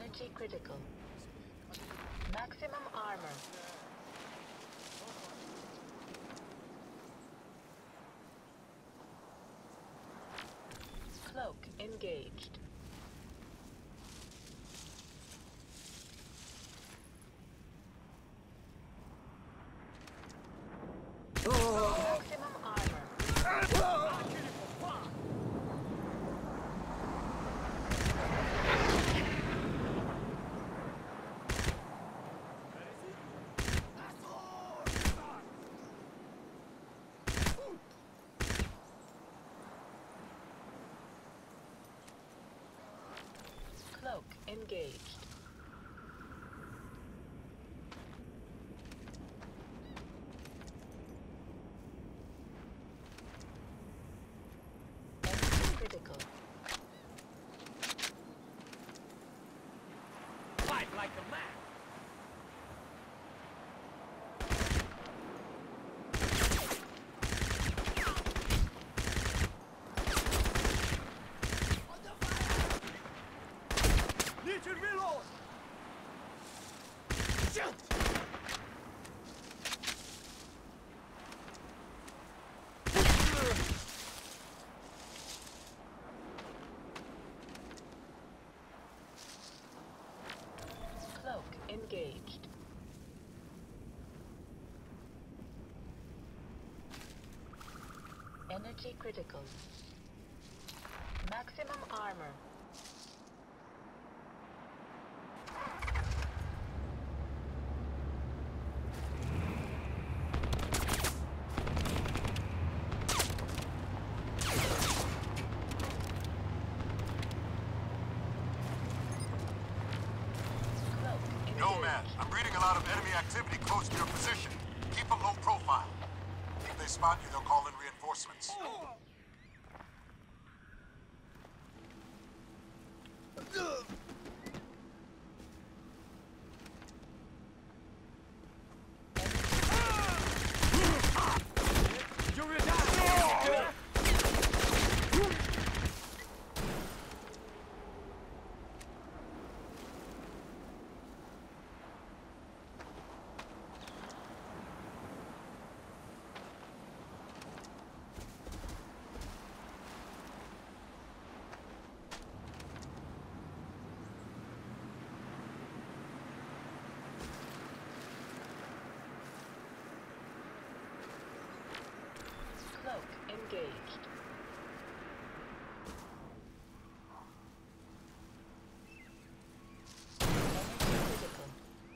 Energy critical. Maximum armor. Cloak engaged. Maximum armor. Cloak engaged. Energy critical. Fight like a man. Need to reload. Shoot. Cloak engaged. Energy critical. Maximum armor. Nomad, I'm reading a lot of enemy activity close to your position. Keep a low profile. If they spot you, they'll call in reinforcements. Cloak engaged. Energy critical.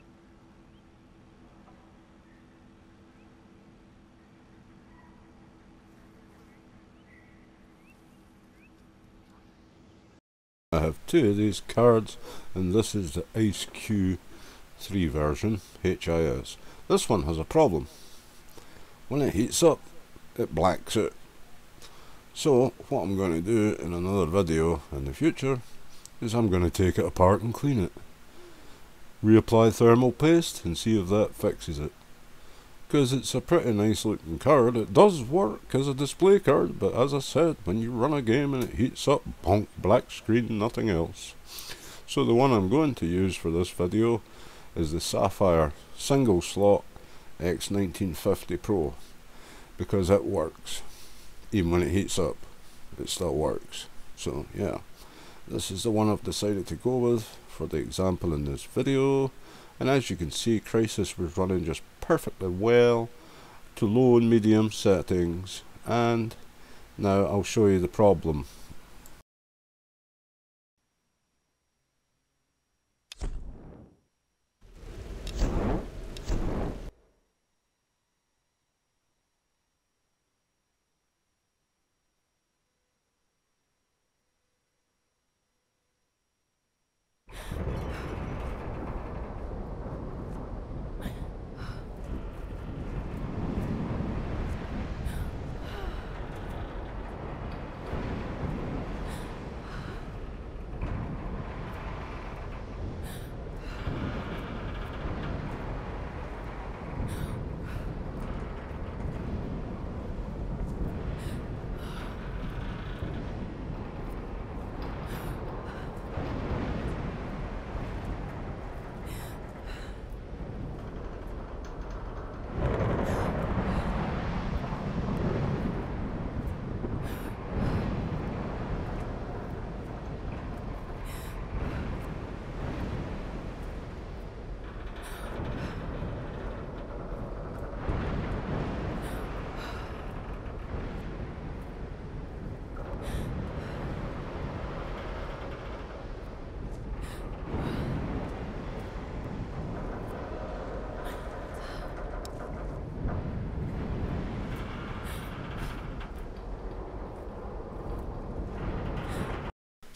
I have two of these cards, and this is the Ice Q3 version, HIS. This one has a problem. When it heats up, it blacks out. So what I'm going to do in another video in the future is I'm going to take it apart and clean it. Reapply thermal paste and see if that fixes it. Because it's a pretty nice looking card. It does work as a display card, but as I said, when you run a game and it heats up, bonk, black screen, nothing else. So the one I'm going to use for this video is the Sapphire single slot X1950 Pro, because it works. Even when it heats up, it still works. So yeah, this is the one I've decided to go with for the example in this video. And as you can see, Crisis was running just perfectly well to low and medium settings, and now I'll show you the problem.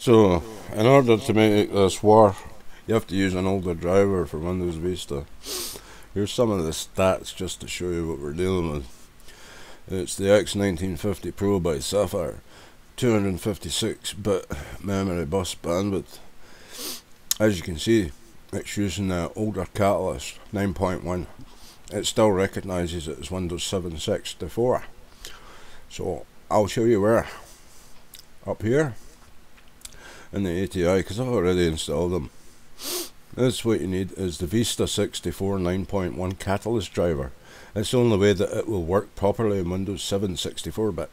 So, in order to make this work, you have to use an older driver for Windows Vista. Here's some of the stats just to show you what we're dealing with. It's the X1950 Pro by Sapphire, 256-bit memory bus bandwidth. As you can see, it's using the older catalyst, 9.1. It still recognises it as Windows 7 64. So I'll show you where. Up here in the ATI, because I've already installed them. This what you need is the Vista 64 9.1 catalyst driver. It's the only way that it will work properly in Windows 7 64-bit.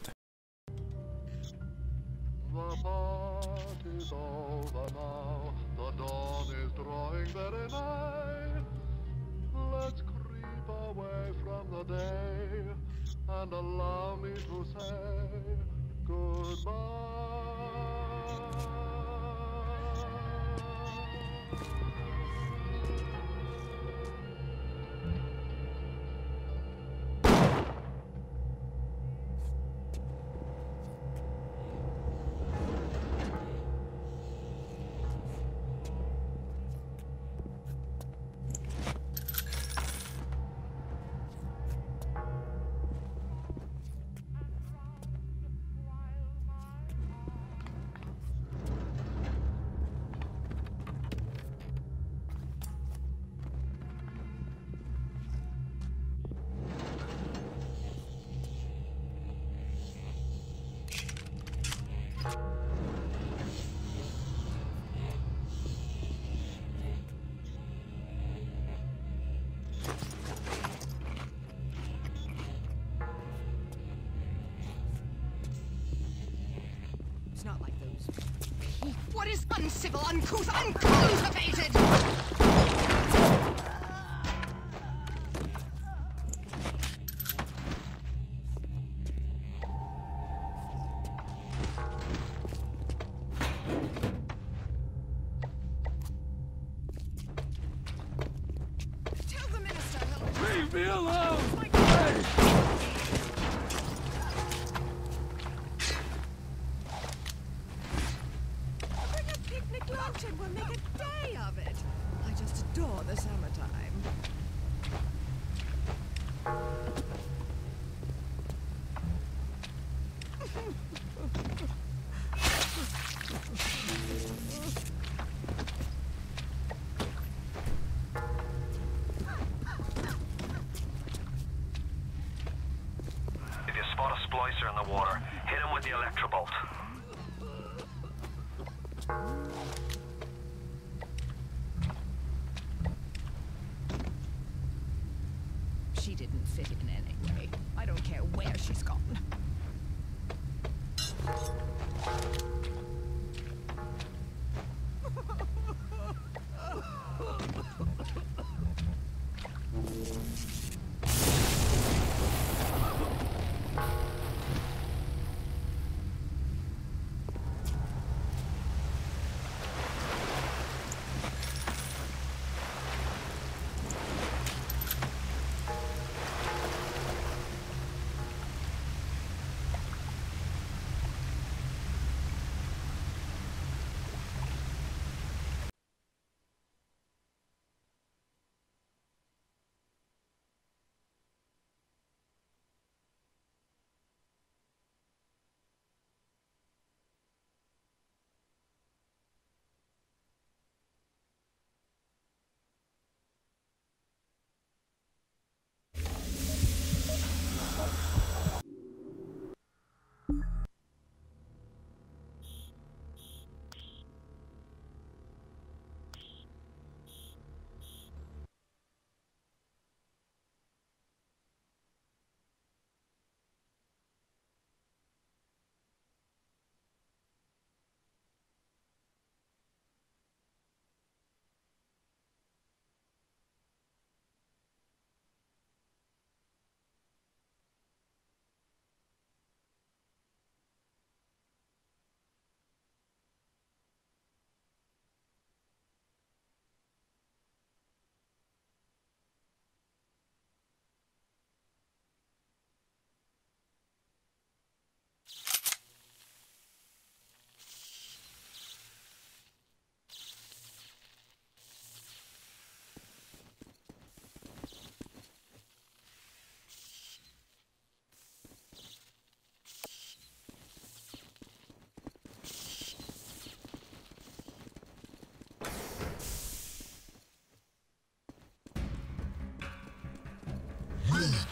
The party's over now, the dawn is drawing very nigh. Let's creep away from the day, and allow me to say goodbye. It's not like those. What is uncivil, uncouth, uncultivated? Tell the minister he'll Leave me alone! lunch and we'll make a day of it. I just adore the summertime. If you spot a splicer in the water, hit him with the electrobolt. She didn't fit in anyway. I don't care where she's gone.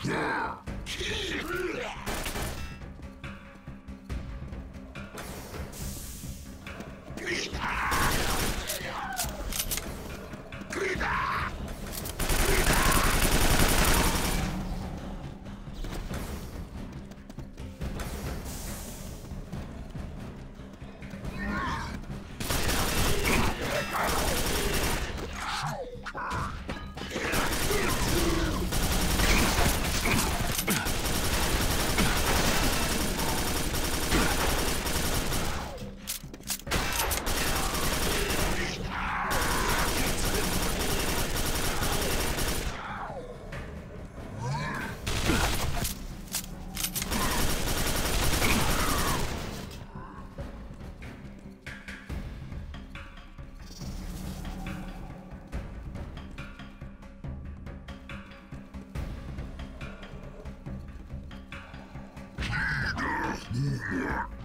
Yeah.